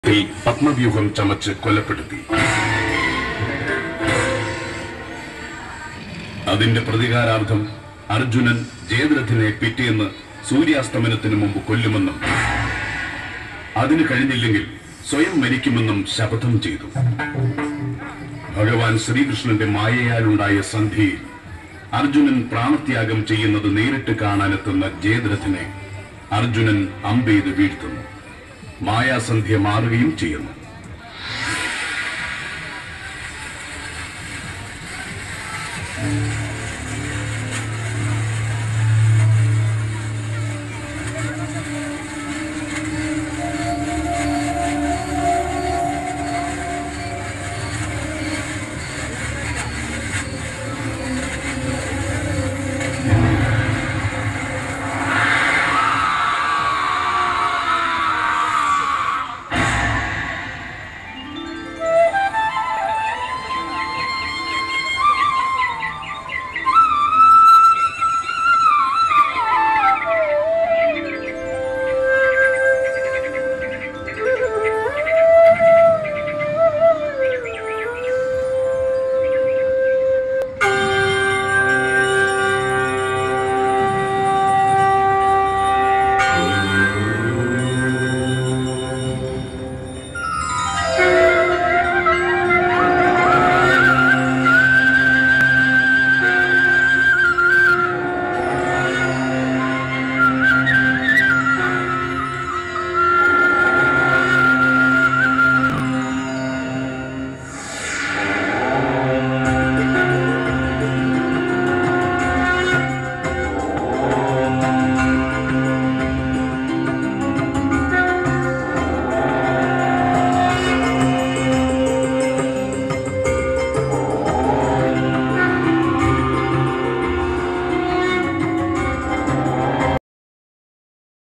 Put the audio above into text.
പത്മവ്യൂഹം ചമച്ച് കൊലപ്പെടുത്തി. അതിന്റെ പ്രതികാരാർത്ഥം അർജുനൻ ജയദ്രഥിനെ പിറ്റേന്ന് സൂര്യാസ്തമനത്തിനു മുമ്പ് കൊല്ലുമെന്നും അതിന് കഴിഞ്ഞില്ലെങ്കിൽ സ്വയം മരിക്കുമെന്നും ശപഥം ചെയ്തു. ഭഗവാൻ ശ്രീകൃഷ്ണന്റെ മായയാലുണ്ടായ സന്ധിയിൽ അർജുനൻ പ്രാണത്യാഗം ചെയ്യുന്നത് നേരിട്ട് കാണാനെത്തുന്ന ജയദ്രഥിനെ അർജുനൻ അമ്പെയ്ത് വീഴ്ത്തുന്നു. മായാസന്ധ്യ മാറുകയും ചെയ്യുന്നു.